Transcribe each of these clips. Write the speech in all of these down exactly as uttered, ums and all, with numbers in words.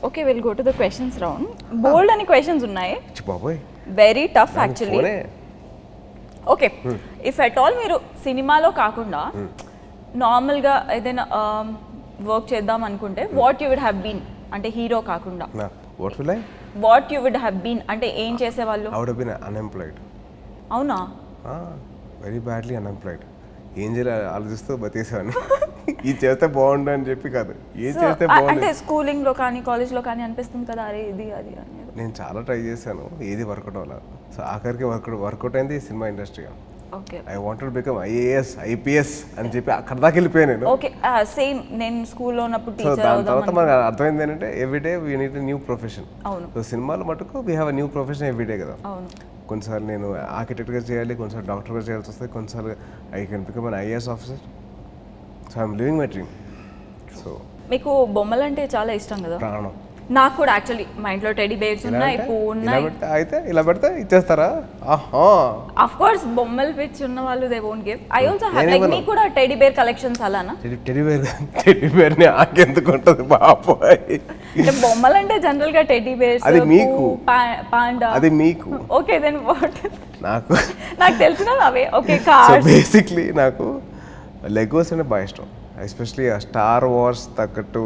Okay, we'll go to the questions round. Bold any questions ఉన్నాయి. బాబోయ్ Very tough actually. Okay if at all మీరు సినిమాలో కాకుండా నార్మల్గా ఏదైనా వర్క్ చేద్దాం అనుకుంటే what you would have been అంటే హీరో కాకుండా what will I what you would have been అంటే ఏం చేసేవాళ్ళు? I would have been unemployed. అవునా? Very badly unemployed. ఏం చేయాలి ఆలోచిస్తూ బతికేసేవాడిని. ఇది చేస్తే బాగుండు అని చెప్పి కాదు, ఏం చేస్తే బాగుండు అంటే స్కూలింగ్ లో కానీ కాలేజ్ లో కానీ అనిపిస్తుంది కదా అరే ఇది అది అనేది. నేను చాలా ట్రై చేశాను, ఏది వర్కౌట్ అవ్వాలి. సో ఆఖరికి వర్కౌట్ వర్కౌట్ అయింది cinema industry. Okay I wanted become IAS IPS అని చెప్పి అక్కడ దాకా వెళ్ళిపోయాను నేను. ఓకే సేమ్ నేను స్కూల్లో ఉన్నప్పుడు సో టీచర్ దాని తర్వాత మనకు అర్థమైంది ఏంటంటే everyday we need new profession. అవును. సో సినిమాలో మటుకు we have a new profession everyday కదా. అవును. కొన్నిసార్లు నేను ఆర్కిటెక్ట్గా చేయాలి, కొన్నిసార్లు డాక్టర్గా చేయాల్సి వస్తుంది, కొన్నిసార్లు I can become an IAS officer. So I'm living my dream. So మీకు బొమ్మలు అంటే చాలా ఇష్టం కదా? ప్రాణం. నాకు కూడా యాక్చువల్లీ మా ఇంట్లో టెడీ బేర్స్ ఉన్నాయి, పువ్వు ఉన్నాయి. అయితే ఇలా పెడితే ఇచ్చేస్తారా? ఆహా ఆఫ్ కోర్స్ బొమ్మలు పిచ్చి ఉన్న వాళ్ళు they won't give. I also have like మీకు కూడా టెడీ బేర్ కలెక్షన్స్ అలానా? టెడీ బేర్ టెడీ బేర్ ని ఆకెందుకు ఉంటుంది బాబోయ్. అంటే బొమ్మలు అంటే జనరల్ గా టెడీ బేర్స్, అది మీకు, పాండా, అది మీకు. Okay then what? నాకు నాకు తెలిసినవి అవే. ఓకే సో బేసిక్లీ నాకు లెగోస్ అంటే బాగా ఇష్టం. ఎస్పెషలీ ఆ స్టార్ వార్స్ తగ్గట్టు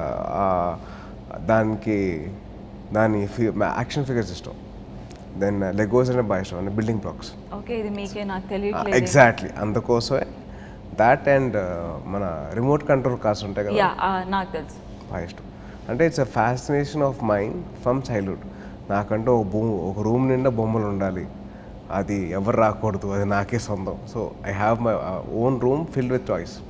దానికి దాని యాక్షన్ ఫిగర్స్ ఇష్టం. దెన్ లెగోస్ అంటే బాగా ఇష్టం, అంటే బిల్డింగ్ బ్లాక్స్. ఓకే ఇది మీకే నాకు తెలియట్లేదు. ఎగ్జాక్ట్లీ అందుకోసమే దాట్ అండ్ మన రిమోట్ కంట్రోల్ కార్స్ ఉంటాయి కదా, యా నాకు తెలుసు, బాగా ఇష్టం. అంటే it's a fascination of mind from childhood. నాకంటూ ఒక భూ ఒక రూమ్ నిండా బొమ్మలు ఉండాలి, అది ఎవరు రాకూడదు, అది నాకే సొంతం. So I have my own room filled with toys.